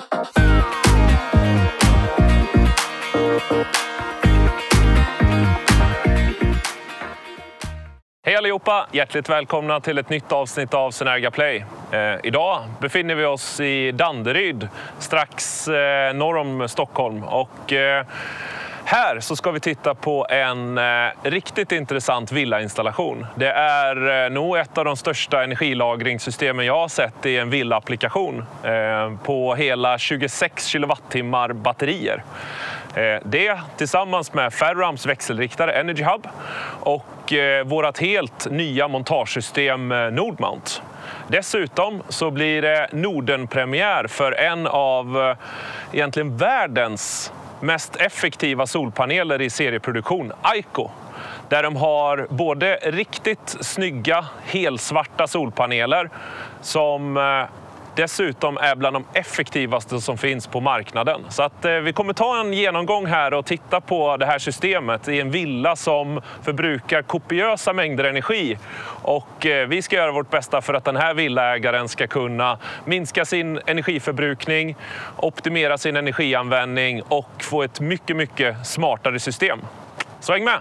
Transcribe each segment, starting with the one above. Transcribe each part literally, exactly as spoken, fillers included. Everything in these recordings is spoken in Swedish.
Hej allihopa! Hjärtligt välkomna till ett nytt avsnitt av Synergia Play. Eh, idag befinner vi oss i Danderyd, strax eh, norr om Stockholm. Och, eh, här så ska vi titta på en eh, riktigt intressant villainstallation. Det är eh, nog ett av de största energilagringssystemen jag har sett i en villaapplikation. Eh, på hela tjugosex kilowattimmar batterier. Det tillsammans med Ferrams växelriktare Energy Hub och vårt helt nya montagesystem Nordmount. Dessutom så blir det Norden-premiär för en av egentligen världens mest effektiva solpaneler i serieproduktion, Aiko. Där de har både riktigt snygga helsvarta solpaneler som dessutom är bland de effektivaste som finns på marknaden. Så att eh, vi kommer ta en genomgång här och titta på det här systemet i en villa som förbrukar kopiösa mängder energi. Och eh, vi ska göra vårt bästa för att den här villaägaren ska kunna minska sin energiförbrukning, optimera sin energianvändning och få ett mycket, mycket smartare system. Så häng med!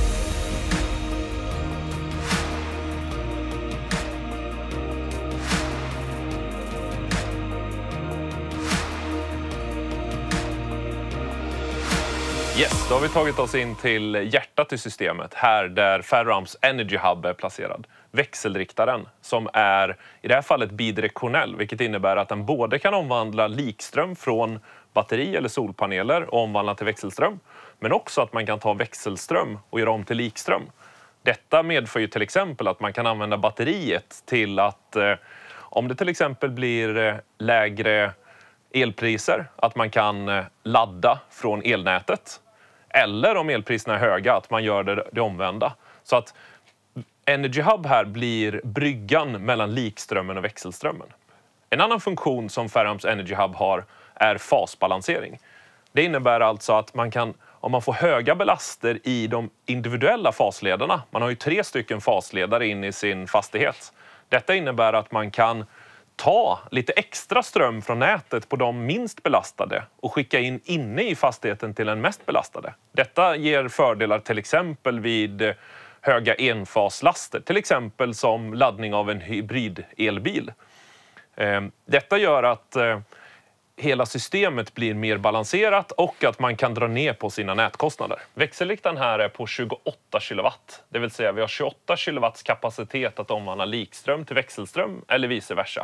Yes, då har vi tagit oss in till hjärtat i systemet, här där Ferrams Energy Hub är placerad. Växelriktaren som är i det här fallet bidirektionell, vilket innebär att den både kan omvandla likström från batteri eller solpaneler och omvandla till växelström. Men också att man kan ta växelström och göra om till likström. Detta medför ju till exempel att man kan använda batteriet till att eh, om det till exempel blir eh, lägre elpriser, att man kan eh, ladda från elnätet. Eller om elpriserna är höga, att man gör det, det omvända. Så att Energy Hub här blir bryggan mellan likströmmen och växelströmmen. En annan funktion som Ferrams Energy Hub har är fasbalansering. Det innebär alltså att man kan, om man får höga belaster i de individuella fasledarna, man har ju tre stycken fasledare in i sin fastighet. Detta innebär att man kan ta lite extra ström från nätet på de minst belastade och skicka in inne i fastigheten till den mest belastade. Detta ger fördelar till exempel vid höga enfaslaster, till exempel som laddning av en hybrid-elbil. Detta gör att hela systemet blir mer balanserat och att man kan dra ner på sina nätkostnader. Växelriktaren här är på tjugoåtta kilowatt, det vill säga vi har tjugoåtta kilowatts kapacitet att omvandla likström till växelström eller vice versa.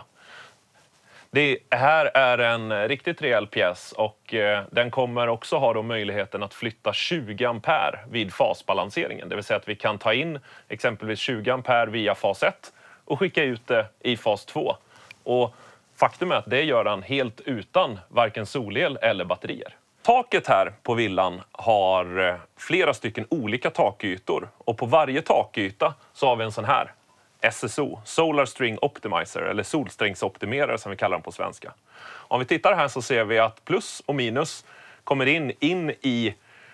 Det här är en riktigt rejäl pjäs och eh, den kommer också ha då möjligheten att flytta tjugo ampere vid fasbalanseringen. Det vill säga att vi kan ta in exempelvis tjugo ampere via fas ett och skicka ut det i fas två. Och faktum är att det gör den helt utan varken solel eller batterier. Taket här på villan har flera stycken olika takytor och på varje takyta så har vi en sån här S S O, Solar String Optimizer, eller solsträngsoptimerare som vi kallar den på svenska. Om vi tittar här så ser vi att plus och minus kommer in, in i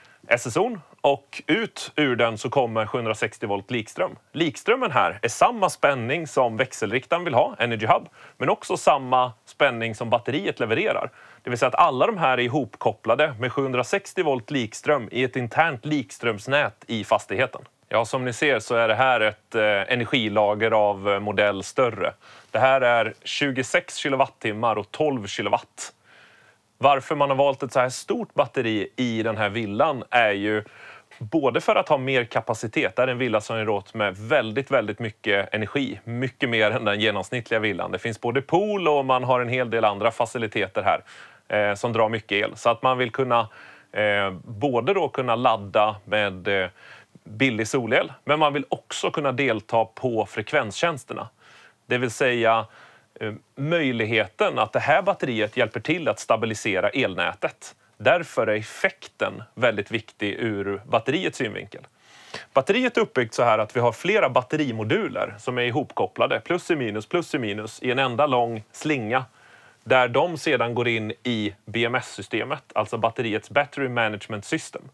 S S O:n och ut ur den så kommer sjuhundrasextio volt likström. Likströmmen här är samma spänning som växelriktaren vill ha, Energy Hub, men också samma spänning som batteriet levererar. Det vill säga att alla de här är ihopkopplade med sjuhundrasextio volt likström i ett internt likströmsnät i fastigheten. Ja, som ni ser så är det här ett eh, energilager av eh, modell större. Det här är tjugosex kilowattimmar och tolv kilowatt. Varför man har valt ett så här stort batteri i den här villan är ju både för att ha mer kapacitet. Det är en villa som är råd med väldigt, väldigt mycket energi. Mycket mer än den genomsnittliga villan. Det finns både pool och man har en hel del andra faciliteter här eh, som drar mycket el. Så att man vill kunna eh, både då kunna ladda med eh, billig solel, men man vill också kunna delta på frekvenstjänsterna. Det vill säga eh, möjligheten att det här batteriet hjälper till att stabilisera elnätet. Därför är effekten väldigt viktig ur batteriets synvinkel. Batteriet är uppbyggt så här att vi har flera batterimoduler som är ihopkopplade, plus i minus, plus i minus, i en enda lång slinga. Där de sedan går in i B M S-systemet, alltså batteriets Battery Management System.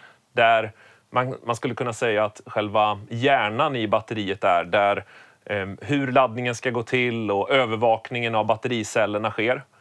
Där man, man skulle kunna säga att själva hjärnan i batteriet är där eh, hur laddningen ska gå till och övervakningen av battericellerna sker.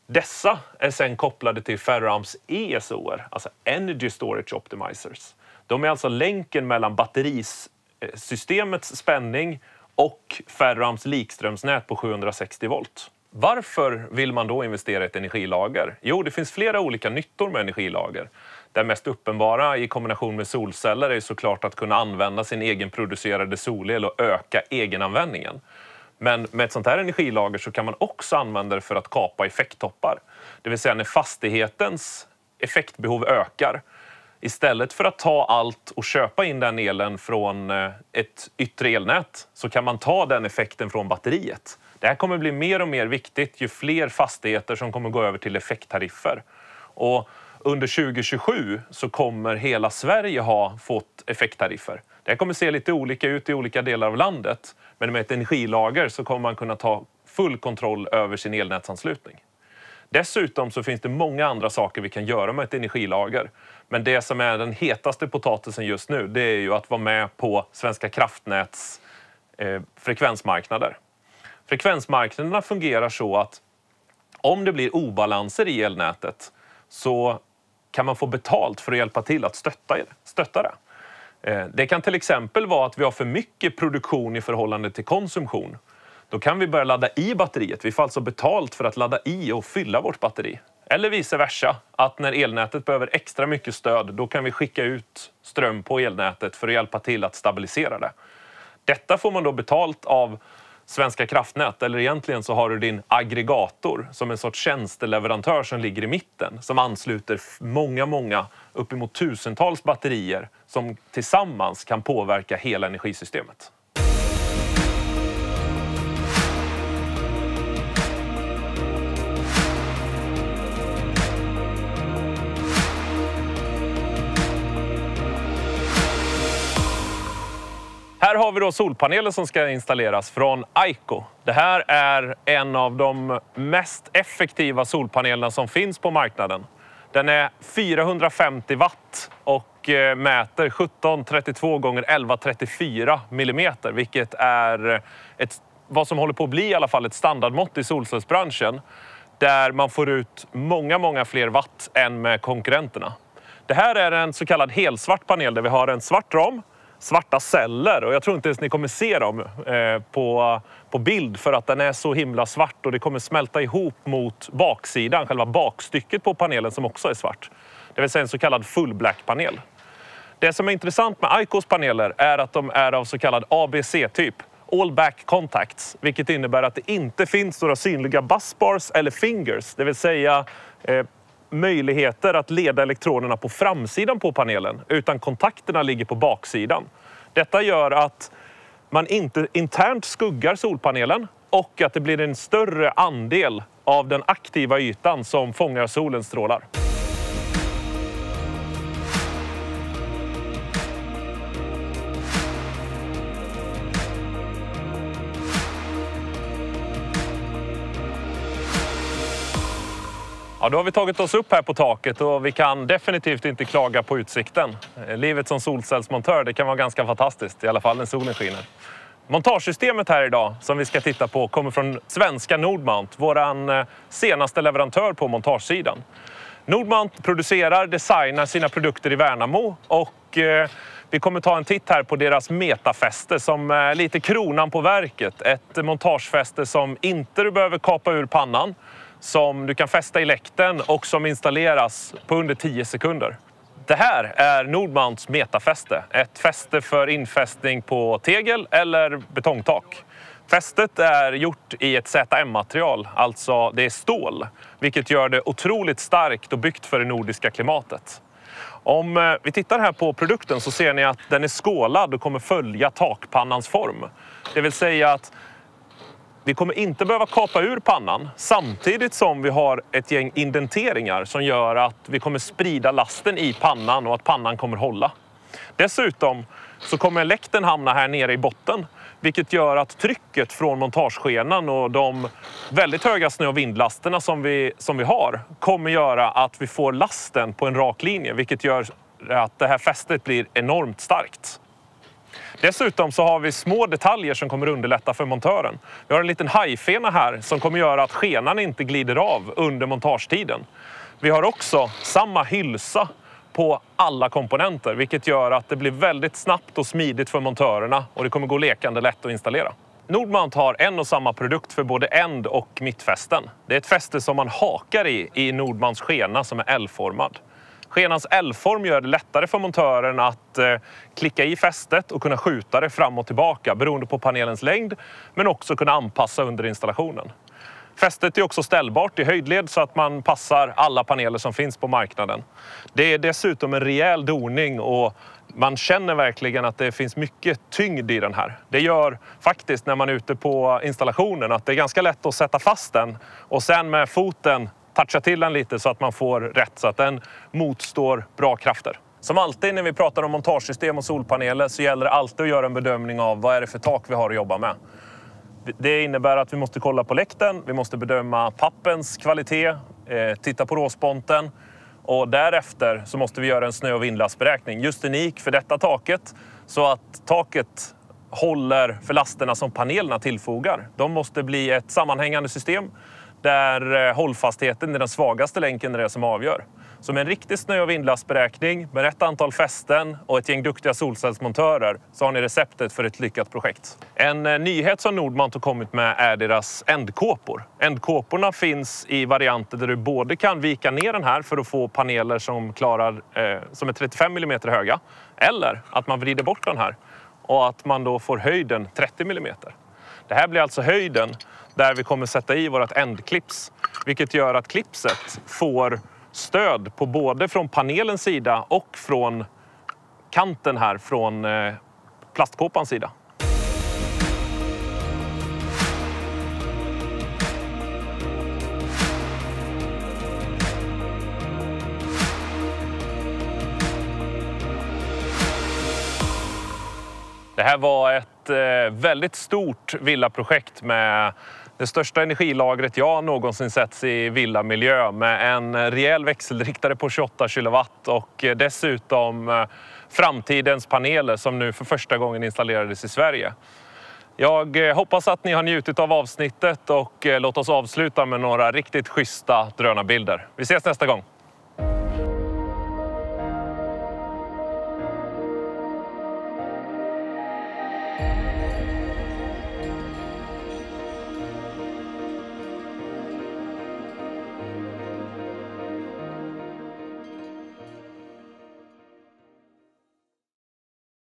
Dessa är sedan kopplade till Ferroamps E S O R, alltså Energy Storage Optimizers. De är alltså länken mellan batterisystemets spänning och Ferroamps likströmsnät på sjuhundrasextio volt. Varför vill man då investera i ett energilager? Jo, det finns flera olika nyttor med energilager. Det mest uppenbara i kombination med solceller är såklart att kunna använda sin egenproducerade solel och öka egenanvändningen. Men med ett sånt här energilager så kan man också använda det för att kapa effekttoppar. Det vill säga när fastighetens effektbehov ökar, istället för att ta allt och köpa in den elen från ett yttre elnät så kan man ta den effekten från batteriet. Det här kommer bli mer och mer viktigt ju fler fastigheter som kommer gå över till effekttariffer. Och under tjugo tjugosju så kommer hela Sverige ha fått effekttariffer. Det här kommer se lite olika ut i olika delar av landet. Men med ett energilager så kommer man kunna ta full kontroll över sin elnätsanslutning. Dessutom så finns det många andra saker vi kan göra med ett energilager. Men det som är den hetaste potatisen just nu, det är ju att vara med på Svenska kraftnäts eh, frekvensmarknader. Frekvensmarknaderna fungerar så att om det blir obalanser i elnätet så kan man få betalt för att hjälpa till att stötta, stötta det. Det kan till exempel vara att vi har för mycket produktion i förhållande till konsumtion. Då kan vi börja ladda i batteriet. Vi får alltså betalt för att ladda i och fylla vårt batteri. Eller vice versa, att när elnätet behöver extra mycket stöd, då kan vi skicka ut ström på elnätet för att hjälpa till att stabilisera det. Detta får man då betalt av Svenska kraftnät, eller egentligen så har du din aggregator som en sorts tjänsteleverantör som ligger i mitten, som ansluter många, många uppemot tusentals batterier som tillsammans kan påverka hela energisystemet. Här har vi då solpaneler som ska installeras från Aico. Det här är en av de mest effektiva solpanelerna som finns på marknaden. Den är fyrahundrafemtio watt och mäter sjutton trettiotvå gånger elva trettiofyra millimeter, vilket är ett, vad som håller på att bli i alla fall ett standardmått i solcellsbranschen, där man får ut många, många fler watt än med konkurrenterna. Det här är en så kallad helsvart panel där vi har en svart ram, svarta celler, och jag tror inte ens ni kommer se dem eh, på, på bild för att den är så himla svart och det kommer smälta ihop mot baksidan, själva bakstycket på panelen som också är svart. Det vill säga en så kallad full black panel. Det som är intressant med Aicos paneler är att de är av så kallad A B C-typ, all back contacts, vilket innebär att det inte finns några synliga busbars eller fingers, det vill säga eh, möjligheter att leda elektronerna på framsidan på panelen, utan kontakterna ligger på baksidan. Detta gör att man inte internt skuggar solpanelen och att det blir en större andel av den aktiva ytan som fångar solens strålar. Ja, då har vi tagit oss upp här på taket och vi kan definitivt inte klaga på utsikten. Livet som solcellsmontör, det kan vara ganska fantastiskt, i alla fall när solen skiner. Montagesystemet här idag som vi ska titta på kommer från svenska Nordmount, våran senaste leverantör på montagesidan. Nordmount producerar, designar sina produkter i Värnamo och eh, vi kommer ta en titt här på deras metafäste som är lite kronan på verket. Ett montagefäste som inte du behöver kapa ur pannan, som du kan fästa i läkten och som installeras på under tio sekunder. Det här är Nordmounts metafäste. Ett fäste för infästning på tegel eller betongtak. Fästet är gjort i ett Z M-material, alltså det är stål, vilket gör det otroligt starkt och byggt för det nordiska klimatet. Om vi tittar här på produkten så ser ni att den är skålad och kommer följa takpannans form. Det vill säga att vi kommer inte behöva kapa ur pannan samtidigt som vi har ett gäng indenteringar som gör att vi kommer sprida lasten i pannan och att pannan kommer hålla. Dessutom så kommer läkten hamna här nere i botten, vilket gör att trycket från montageskenan och de väldigt höga snö- och vindlasterna som vi, som vi har kommer göra att vi får lasten på en rak linje, vilket gör att det här fästet blir enormt starkt. Dessutom så har vi små detaljer som kommer underlätta för montören. Vi har en liten hajfena här som kommer göra att skenan inte glider av under montagetiden. Vi har också samma hylsa på alla komponenter, vilket gör att det blir väldigt snabbt och smidigt för montörerna och det kommer gå lekande lätt att installera. Nordmount har en och samma produkt för både änd- och mittfästen. Det är ett fäste som man hakar i i Nordmounts skena som är L-formad. Skenans L-form gör det lättare för montören att eh, klicka i fästet och kunna skjuta det fram och tillbaka beroende på panelens längd, men också kunna anpassa under installationen. Fästet är också ställbart i höjdled så att man passar alla paneler som finns på marknaden. Det är dessutom en rejäl doning och man känner verkligen att det finns mycket tyngd i den här. Det gör faktiskt när man är ute på installationen att det är ganska lätt att sätta fast den och sen med foten toucha till den lite så att man får rätt så att den motstår bra krafter. Som alltid när vi pratar om montagesystem och solpaneler så gäller det alltid att göra en bedömning av vad är det för tak vi har att jobba med. Det innebär att vi måste kolla på läkten, vi måste bedöma pappens kvalitet, eh, titta på råsponten och därefter så måste vi göra en snö- och vindlastberäkning. Just unik för detta taket så att taket håller för lasterna som panelerna tillfogar. De måste bli ett sammanhängande system där hållfastheten är den svagaste länken är det som avgör. Så med en riktig snö- och vindlastberäkning med rätt antal fästen och ett gäng duktiga solcellsmontörer så har ni receptet för ett lyckat projekt. En nyhet som Nordmount har kommit med är deras ändkåpor. Ändkåporna finns i varianter där du både kan vika ner den här för att få paneler som klarar eh, som är trettiofem millimeter höga eller att man vrider bort den här och att man då får höjden trettio millimeter. Det här blir alltså höjden där vi kommer sätta i vårt ändklips, vilket gör att klipset får stöd på både från panelens sida och från kanten här från plastkåpans sida. Det här var ett väldigt stort villaprojekt med det största energilagret jag någonsin sett i villamiljö med en rejäl växelriktare på tjugoåtta kilowatt och dessutom framtidens paneler som nu för första gången installerades i Sverige. Jag hoppas att ni har njutit av avsnittet och låt oss avsluta med några riktigt schyssta drönarbilder. Vi ses nästa gång!